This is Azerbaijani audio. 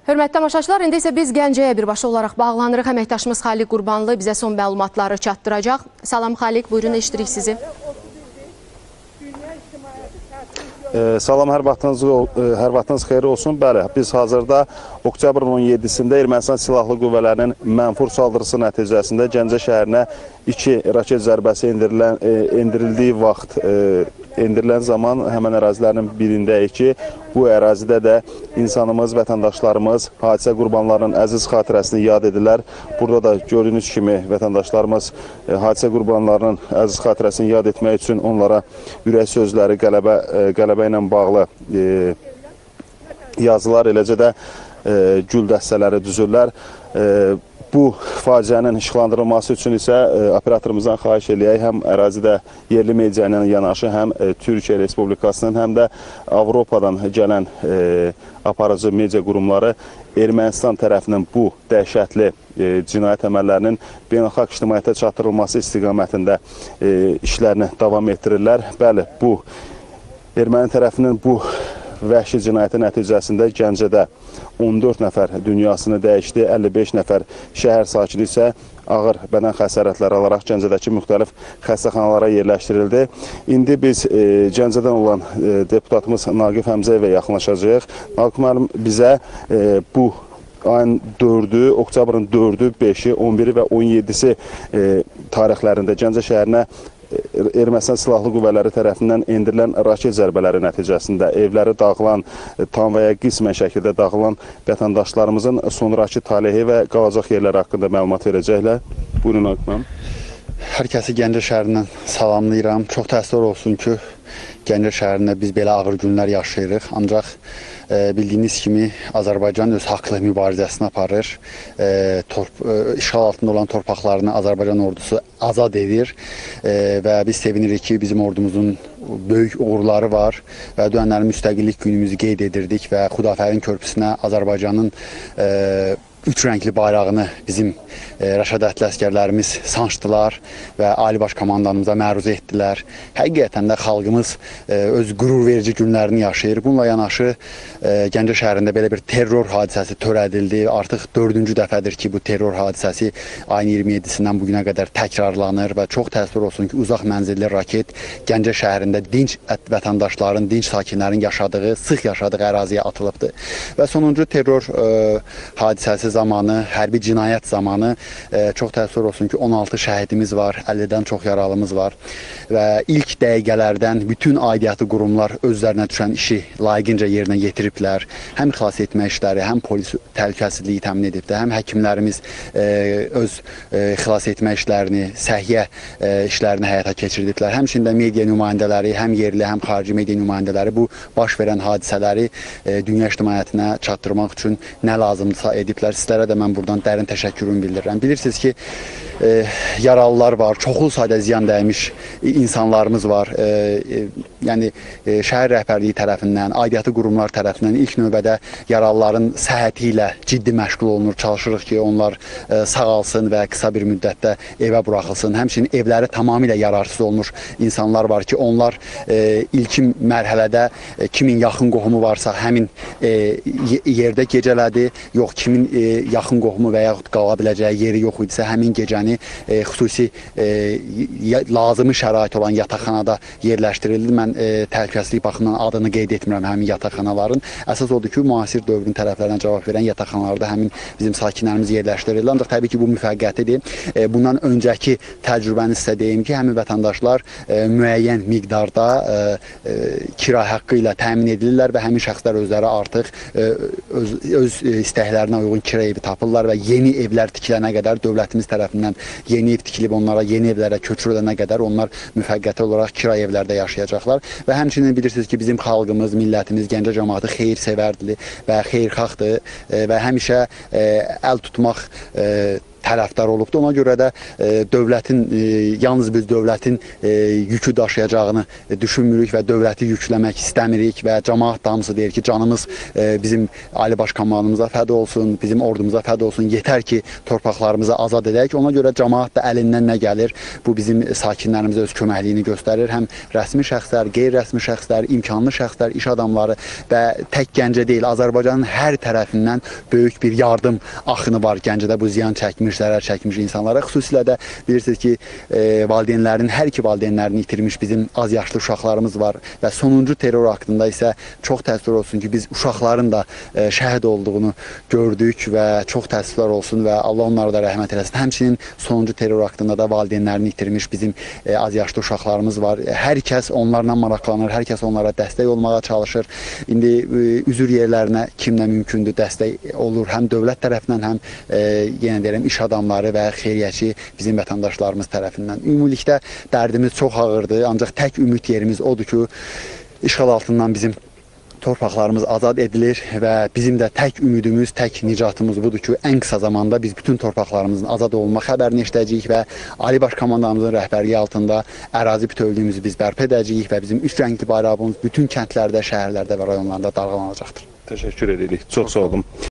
Hörmətli tamaşaçılar, indi isə biz Gəncəyə birbaşa olaraq bağlanırıq. Əməkdaşımız Xaliq Qurbanlı bizə son məlumatları çatdıracaq. Salam Xaliq, buyurun, eşidirik sizi. Salam, hər vaxtınız xeyir olsun. Bəli, biz hazırda oktyabrın 17-sində Ermənistan Silahlı Qüvvələrinin mənfur saldırısı nəticəsində Gəncə şəhərinə 2 raket zərbəsi endirildiyi vaxt, endirilən zaman həmən ərazilərin birindəyik ki, bu ərazidə də insanımız, vətəndaşlarımız hadisə qurbanlarının əziz xatirəsini yad edirlər. Burada da gördüyünüz kimi vətəndaşlarımız hadisə qurbanlarının əziz xatirəsini yad etmək üçün onlara ürək sözləri, qələbə ilə bağlı yazılar, eləcə də gül dəstələri düzürlər. Bu faciənin işıqlandırılması üçün isə operatorumuzdan xahiş eləyək, həm ərazidə yerli media ilə yanaşı, həm Türkiyə Respublikasının, həm də Avropadan gələn aparıcı media qurumları Ermənistan tərəfinin bu dəhşətli cinayət əməllərinin beynəlxalq ictimaiyyətə çatdırılması istiqamətində işlərini davam etdirirlər. Bəli, bu erməni tərəfinin bu vəhşi cinayəti nəticəsində Gəncədə 14 nəfər dünyasını dəyişdi, 55 nəfər şəhər sakini isə ağır bədən xəsarətləri alaraq Gəncədəki müxtəlif xəstəxanalara yerləşdirildi. İndi biz Gəncədən olan deputatımız Naqif Həmzəyevə yaxınlaşacağıq. Naqif müəllim bizə bu ayın 4-ü, oktyabrın 4-ü, 5-i, 11-i və 17-si tarixlərində Gəncə şəhərinə Ermənistan Silahlı Qüvvələri tərəfindən endirilən raket zərbələri nəticəsində evləri dağılan, tam və ya qismən şəkildə dağılan vətəndaşlarımızın sonraki talehi və qalacaq yerləri haqqında məlumat verəcəklər. Buyurun, Naqif müəllim. Hər kəsi Gəncə şəhərindən salamlayıram. Çox təəssüf olsun ki, Gəncə şəhərində biz belə ağır günlər yaşayırıq. Ancaq bildiyiniz kimi Azərbaycan öz haqlı mübarizəsini aparır. İşğal altında olan torpaqlarını Azərbaycan ordusu azad edir və biz sevinirik ki, bizim ordumuzun böyük uğurları var və dünənlərin müstəqillik günümüzü qeyd edirdik və Xudafərin körpüsünə Azərbaycanın 3 rəngli bayrağını bizim rəşadətli əskərlərimiz sancdılar və Ali Baş Komandanımıza məruzə etdilər. Həqiqətən də xalqımız öz qürur verici günlərini yaşayır. Bununla yanaşı Gəncə şəhərində belə bir terror hadisəsi törədildi. Artıq 4-cü dəfədir ki, bu terror hadisəsi ayın 27-sindən bugünə qədər təkrarlanır və çox təəssüf olsun ki, uzaq mənzilli raket Gəncə şəhərində dinc vətəndaşların, dinc sakinlərin yaşadığı, sıx yaşadığı əraziyə atılıbdır. Və sonuncu terror hadisəsi zamanı, hərbi cinayət zamanı çox təəssüf olsun ki, 16 şəhidimiz var, 50-dən çox yaralımız var və ilk dəqiqələrdən bütün aidiyyatı qurumlar özlərinə düşən işi layiqincə yerinə yetiriblər. Həm xilas etmə işləri, həm polis təhlükəsizliyi təmin edibdir, həm həkimlərimiz öz xilas etmə işlərini, səhiyyə işlərini həyata keçirdiblər. Həmçində media nümayəndələri, həm yerli, həm xarici media nümayəndələri bu baş verən hadisələri dünya ictimaiyyətinə çatdırmaq üçün nə lazımdırsa ediblər. Sizlərə də mən buradan dərin təşəkkürümü bildirirəm. Bilirsiniz ki, yaralılar var, çoxlu sayda ziyan dəymiş insanlarımız var. Yəni, şəhər rəhbərliyi tərəfindən, aidiyyatı qurumlar tərəfindən ilk növbədə yaralıların səhhəti ilə ciddi məşğul olunur. Çalışırıq ki, onlar sağalsın və qısa bir müddətdə evə buraxılsın. Həmçinin evləri tamamilə yararsız olmuş insanlar var ki, onlar ilkin mərhələdə kimin yaxın qohumu varsa həmin yerdə gecələdi, yox kimin yaxın qohumu və yaxud qala biləcəyi yeri yox idisə, həmin gecəni xüsusi lazımi şərait olan yataqxanada yerləşdirildi. Mən təhlükəsizlik baxımından adını qeyd etmirəm həmin yataqxanaların. Əsas odur ki, müasir dövrün tərəflərinə cavab verən yataqxanalarda həmin bizim sakinlərimiz yerləşdirildi. Ancaq təbii ki, bu müvəqqətidir. Bundan öncəki təcrübəni sizə deyim ki, həmin vətəndaşlar müəyyən miqdarda kira haqqı ilə təmin edilirlər və həmin şəxslər özləri artıq öz istəklərinə uyğun kira evi tapırlar və yeni evlər tikilənə qədər dövlətimiz tərəfindən yeni ev tikilib onlara yeni evlərə köçürülənə qədər onlar müvəqqəti olaraq kira evlərdə yaşayacaqlar və həmçinin bilirsiniz ki, bizim xalqımız, millətimiz, Gəncə cəmaatı xeyir-sevərdir və xeyirxahdır və həmişə əl tutmaq tərəfdar olubdur. Ona görə də dövlətin, yalnız biz dövlətin yükü daşıyacağını düşünmürük və dövləti yükləmək istəmirik və cəmaət hamısı deyir ki, canımız bizim Ali Baş Komandanımıza fəda olsun, bizim ordumuza fəda olsun, yetər ki, torpaqlarımızı azad edək. Ona görə cəmaət də əlindən nə gəlir, bu bizim sakinlərimizə öz köməkliyini göstərir. Həm rəsmi şəxslər, qeyri-rəsmi şəxslər, imkanlı şəxslər, iş adamları və tək Gəncə deyil, Azərbaycanın hər tərəfindən böyük bir yardım axını var Gəncədə bu ziyan çəkmiş, zərər çəkmiş insanlara. Xüsusilə də bilirsiniz ki, valideynlərin, hər iki valideynlərini itirmiş bizim az yaşlı uşaqlarımız var və sonuncu terror aktında isə çox təəssüf olsun ki, biz uşaqların da şəhid olduğunu gördük və çox təəssüflər olsun və Allah onlara da rəhmət eləsin. Həmçinin sonuncu terror aktında da valideynlərini itirmiş bizim az yaşlı uşaqlarımız var. Hər kəs onlarla maraqlanır, hər kəs onlara dəstək olmağa çalışır. İndi üzür yerlərinə kimlə mümkündür dəstək olur, həm dövlət tərəfindən, həm yenə deyirəm iş adamları və xeyriyyəçi bizim vətəndaşlarımız tərəfindən. Ümumilikdə dərdimiz çox ağırdır, ancaq tək ümid yerimiz odur ki, işğal altından bizim torpaqlarımız azad edilir və bizim də tək ümidimiz, tək nicatımız budur ki, ən qısa zamanda biz bütün torpaqlarımızın azad olma xəbərini eşidəcəyik və Ali Baş Komandanımızın rəhbərliyi altında ərazi bütövlüyümüzü biz bərpa edəcəyik və bizim üç rəngli bayrağımız bütün kəndlərdə, şəhərlərdə və rayonlarda dalğalanacaqdır. Təşəkkür edirik. Çox sağ olun.